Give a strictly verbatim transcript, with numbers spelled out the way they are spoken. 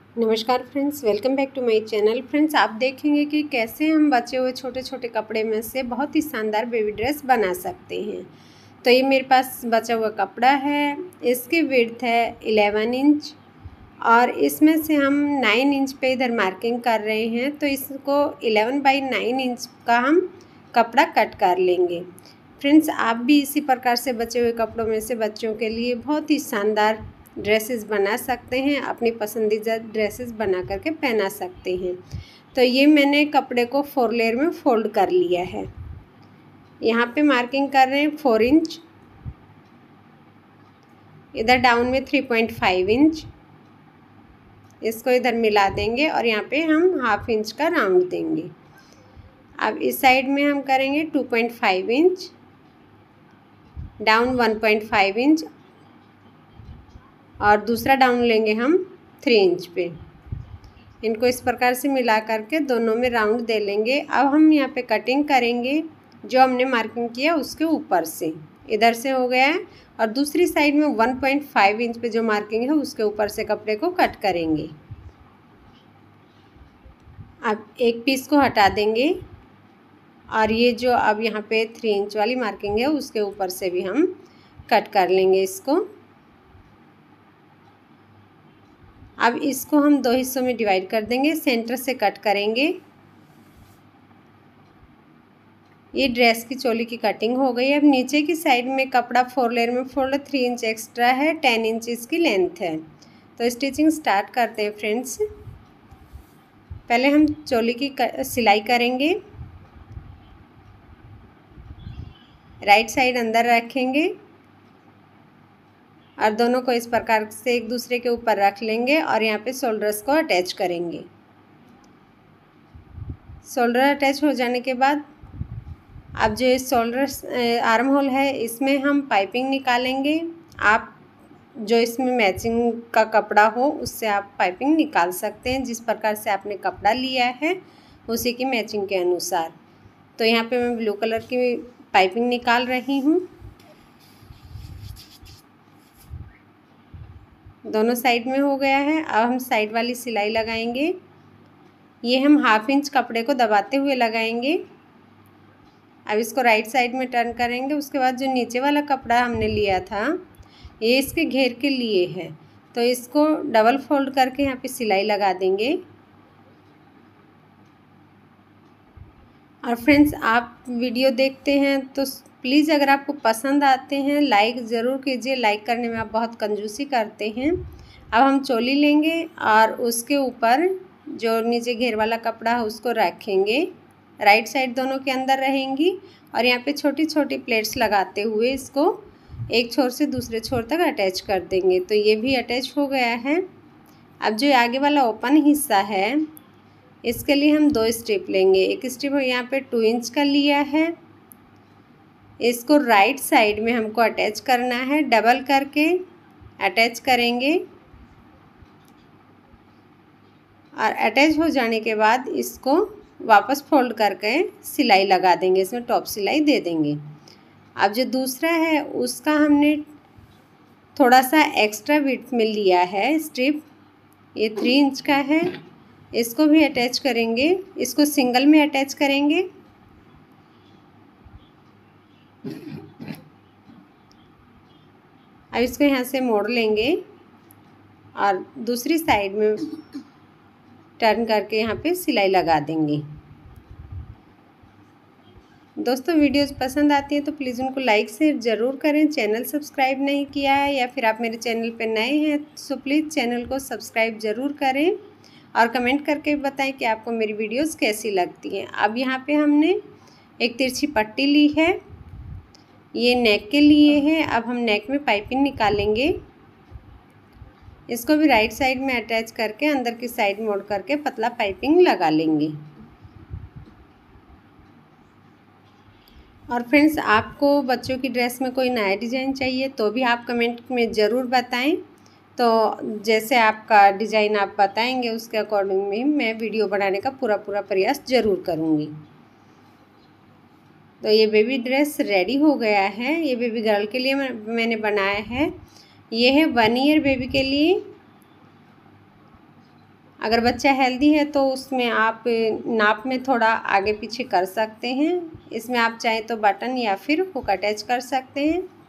नमस्कार friends, welcome back to my channel. Friends, आप देखेंगे कि कैसे हम बचे हुए छोटे छोटे कपड़े में से बहुत ही शानदार बेबी ड्रेस बना सकते हैं। तो ये मेरे पास बचा हुआ कपड़ा है। इसकी विड्थ है इलेवन इंच और इसमें से हम नाइन इंच पे इधर मार्किंग कर रहे हैं। तो इसको इलेवन बाई नाइन इंच का हम कपड़ा कट कर लेंगे। फ्रेंड्स, आप भी इसी प्रकार से बचे हुए कपड़ों में से बच्चों के लिए बहुत ही शानदार ड्रेसेस बना सकते हैं, अपनी पसंदीदा ड्रेसेस बना करके पहना सकते हैं। तो ये मैंने कपड़े को फोर लेयर में फोल्ड कर लिया है। यहाँ पे मार्किंग कर रहे हैं फोर इंच, इधर डाउन में थ्री पॉइंट फाइव इंच, इसको इधर मिला देंगे और यहाँ पे हम हाफ इंच का राउंड देंगे। अब इस साइड में हम करेंगे two point five inch, down one point five inch और दूसरा डाउन लेंगे हम थ्री इंच पे। इनको इस प्रकार से मिला करके दोनों में राउंड दे लेंगे। अब हम यहाँ पे कटिंग करेंगे जो हमने मार्किंग किया उसके ऊपर से, इधर से हो गया है और दूसरी साइड में वन पॉइंट फाइव इंच पे जो मार्किंग है उसके ऊपर से कपड़े को कट करेंगे। अब एक पीस को हटा देंगे और ये जो अब यहाँ पे थ्री इंच वाली मार्किंग है उसके ऊपर से भी हम कट कर लेंगे इसको। अब इसको हम दो हिस्सों में डिवाइड कर देंगे, सेंटर से कट करेंगे। ये ड्रेस की चोली की कटिंग हो गई। अब नीचे की साइड में कपड़ा फोर लेयर में फोल्ड थ्री इंच एक्स्ट्रा है, टेन इंच इसकी लेंथ है। तो स्टिचिंग स्टार्ट करते हैं फ्रेंड्स। पहले हम चोली की सिलाई करेंगे। राइट साइड अंदर रखेंगे और दोनों को इस प्रकार से एक दूसरे के ऊपर रख लेंगे और यहाँ पे शोल्डर्स को अटैच करेंगे। शोल्डर अटैच हो जाने के बाद अब जो इस शोल्डर आर्म होल है इसमें हम पाइपिंग निकालेंगे। आप जो इसमें मैचिंग का कपड़ा हो उससे आप पाइपिंग निकाल सकते हैं, जिस प्रकार से आपने कपड़ा लिया है उसी की मैचिंग के अनुसार। तो यहाँ पे मैं ब्लू कलर की पाइपिंग निकाल रही हूँ। दोनों साइड में हो गया है। अब हम साइड वाली सिलाई लगाएंगे। ये हम हाफ इंच कपड़े को दबाते हुए लगाएंगे। अब इसको राइट साइड में टर्न करेंगे। उसके बाद जो नीचे वाला कपड़ा हमने लिया था ये इसके घेर के लिए है, तो इसको डबल फोल्ड करके यहाँ पे सिलाई लगा देंगे। और फ्रेंड्स, आप वीडियो देखते हैं तो प्लीज़ अगर आपको पसंद आते हैं लाइक ज़रूर कीजिए। लाइक करने में आप बहुत कंजूसी करते हैं। अब हम चोली लेंगे और उसके ऊपर जो नीचे घेर वाला कपड़ा है उसको रखेंगे। राइट साइड दोनों के अंदर रहेंगी और यहाँ पे छोटी छोटी प्लेट्स लगाते हुए इसको एक छोर से दूसरे छोर तक अटैच कर देंगे। तो ये भी अटैच हो गया है। अब जो आगे वाला ओपन हिस्सा है इसके लिए हम दो स्ट्रिप लेंगे। एक स्ट्रिप यहाँ पे टू इंच का लिया है, इसको राइट साइड में हमको अटैच करना है। डबल करके अटैच करेंगे और अटैच हो जाने के बाद इसको वापस फोल्ड करके सिलाई लगा देंगे, इसमें टॉप सिलाई दे देंगे। अब जो दूसरा है उसका हमने थोड़ा सा एक्स्ट्रा विड्थ में लिया है स्ट्रिप, ये थ्री इंच का है, इसको भी अटैच करेंगे। इसको सिंगल में अटैच करेंगे। अब इसको यहाँ से मोड़ लेंगे और दूसरी साइड में टर्न करके यहाँ पे सिलाई लगा देंगे। दोस्तों, वीडियोस पसंद आती है तो प्लीज़ उनको लाइक शेयर ज़रूर करें। चैनल सब्सक्राइब नहीं किया है या फिर आप मेरे चैनल पर नए हैं तो प्लीज़ चैनल को सब्सक्राइब ज़रूर करें और कमेंट करके बताएं कि आपको मेरी वीडियोस कैसी लगती हैं। अब यहाँ पे हमने एक तिरछी पट्टी ली है, ये नेक के लिए है। अब हम नेक में पाइपिंग निकालेंगे। इसको भी राइट साइड में अटैच करके अंदर की साइड मोड़ करके पतला पाइपिंग लगा लेंगे। और फ्रेंड्स, आपको बच्चों की ड्रेस में कोई नया डिज़ाइन चाहिए तो भी आप कमेंट में ज़रूर बताएं। तो जैसे आपका डिज़ाइन आप बताएंगे उसके अकॉर्डिंग में मैं वीडियो बनाने का पूरा पूरा प्रयास ज़रूर करूँगी। तो ये बेबी ड्रेस रेडी हो गया है। ये बेबी गर्ल के लिए मैंने बनाया है। ये है वन ईयर बेबी के लिए। अगर बच्चा हेल्दी है तो उसमें आप नाप में थोड़ा आगे पीछे कर सकते हैं। इसमें आप चाहें तो बटन या फिर हुक अटैच कर सकते हैं।